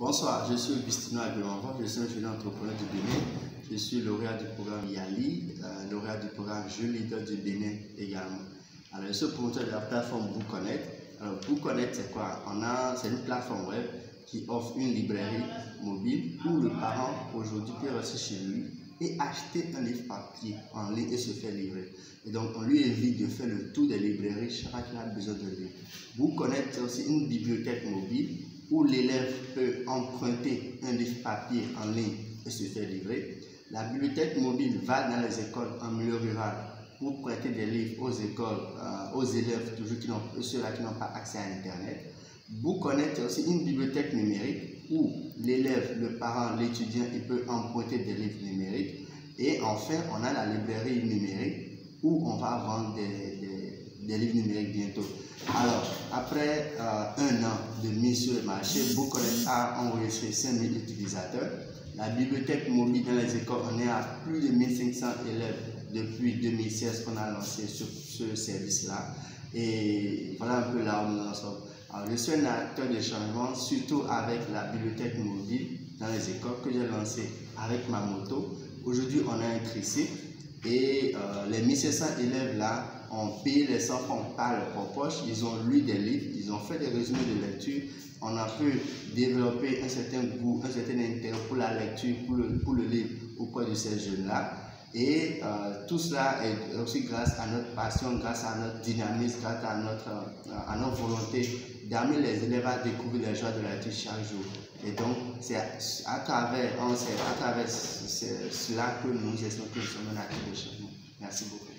Bonsoir, je suis Augustino Aguilanvon, je suis un jeune entrepreneur du Bénin. Je suis lauréat du programme YALI, lauréat du programme Jeune Leader du Bénin également. Alors, je suis promoteur de la plateforme BookConnect. Alors, BookConnect, c'est quoi? C'est une plateforme web qui offre une librairie mobile où le parent aujourd'hui peut rester chez lui et acheter un livre papier en ligne et se faire livrer. Et donc, on lui évite de faire le tour des librairies chaque fois qu'il a besoin de livre. BookConnect, c'est aussi une bibliothèque mobile où l'élève peut emprunter un livre papier en ligne et se faire livrer. La bibliothèque mobile va dans les écoles en milieu rural pour prêter des livres aux écoles, aux élèves, toujours ceux-là qui n'ont pas accès à Internet. BookConnect est aussi une bibliothèque numérique où l'élève, le parent, l'étudiant, il peut emprunter des livres numériques. Et enfin, on a la librairie numérique où on va vendre des livres numériques bientôt. Alors, après un an de mise sur le marché, BookConnect a enregistré 5000 utilisateurs. La bibliothèque mobile dans les écoles, on est à plus de 1500 élèves depuis 2016 qu'on a lancé ce service-là. Et voilà un peu là où nous en sommes. Alors, je suis un acteur de changement, surtout avec la bibliothèque mobile dans les écoles que j'ai lancé avec ma moto. Aujourd'hui, on a un tricycle et les 1500 élèves là ont payé les enfants par leur propre poche. Ils ont lu des livres, ils ont fait des résumés de lecture. On a pu développer un certain goût, un certain intérêt pour la lecture, pour le livre auprès de ces jeunes-là. Et tout cela est aussi grâce à notre passion, grâce à notre dynamisme, grâce à notre volonté d'amener les élèves à découvrir les joies de la lecture chaque jour. Et donc, c'est à travers cela que nous espérons que nous sommes un acteur de changement. Merci beaucoup.